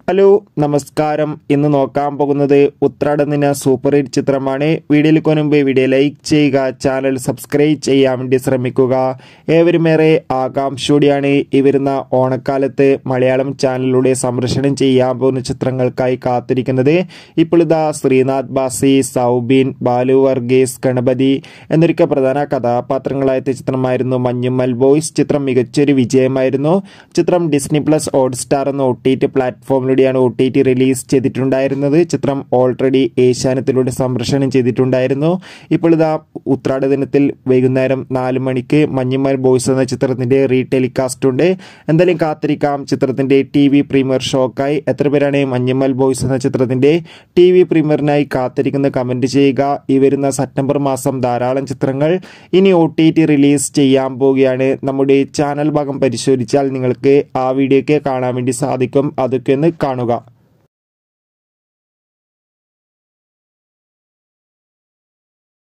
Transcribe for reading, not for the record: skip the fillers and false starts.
Hello നമസ്കാരം. ഇന്ന് നോക്കാൻ പോകുന്നത് ഉത്രാടദിന സൂപ്പർ ഹിറ്റ് ചിത്രമാണ്. വീഡിയോയിലേക്ക് മുൻപ് വീഡിയോ ലൈക്ക് ചെയ്യുക, ചാനൽ സബ്സ്ക്രൈബ് ചെയ്യാൻ വേണ്ടി ശ്രമിക്കുക. ഏവരുമേറെ ആകാംക്ഷയോടെയാണ് ഈ വരുന്ന ഓണക്കാലത്ത് മലയാളം ചാനലിലൂടെ സംപ്രേഷണം ചെയ്യാൻ പോകുന്ന ചിത്രങ്ങൾക്കായി കാത്തിരിക്കുന്നത്. ഇപ്പോൾ ഇതാ ശ്രീനാഥ് ബാസി, സൗബിൻ, ബാലു വർഗീസ്, ഗണപതി എന്നൊക്കെ പ്രധാന കഥാപാത്രങ്ങളായ ചിത്രമായിരുന്നു മഞ്ഞുമ്മൽ ബോയ്സ്. ചിത്രം മികച്ചൊരു വിജയമായിരുന്നു. ചിത്രം ഡിസ്നി പ്ലസ് ഹോട്ട്സ്റ്റാർ എന്ന OTT പ്ലാറ്റ്ഫോമിൽ OTT റിലീസ് ചെയ്തിട്ടുണ്ടായിരുന്നത്. ചിത്രം ഓൾറെഡി ഏഷ്യാനെറ്റിലൂടെ സംപ്രേഷണം ചെയ്തിട്ടുണ്ടായിരുന്നു. ഇപ്പോൾ ഇതാ ഉത്രാട ദിനത്തിൽ വൈകുന്നേരം 4 മണിക്ക് മഞ്ഞുമ്മൽ ബോയ്സ് എന്ന ചിത്രത്തിന്റെ റീടെലികാസ്റ്റ് ഉണ്ട്. എന്തായാലും കാത്തിരിക്കാം ചിത്രത്തിന്റെ TV പ്രീമിയർ ഷോക്കായി. എത്ര പേരാണ് മഞ്ഞുമ്മൽ ബോയ്സ് എന്ന ചിത്രത്തിന്റെ TV പ്രീമിയറിനായി കാത്തിരിക്കുന്നത് കമന്റ് ചെയ്യുക. ഈ വരുന്ന സെപ്റ്റംബർ മാസം ധാരാളം ചിത്രങ്ങൾ ഇനി OTT റിലീസ് ചെയ്യാൻ പോവുകയാണ്. നമ്മുടെ ചാനൽ ഭാഗം പരിശോധിച്ചാൽ നിങ്ങൾക്ക് ആ വീഡിയോയ്ക്ക് കാണാൻ വേണ്ടി സാധിക്കും. അതൊക്കെ ഒന്ന് കാണുക.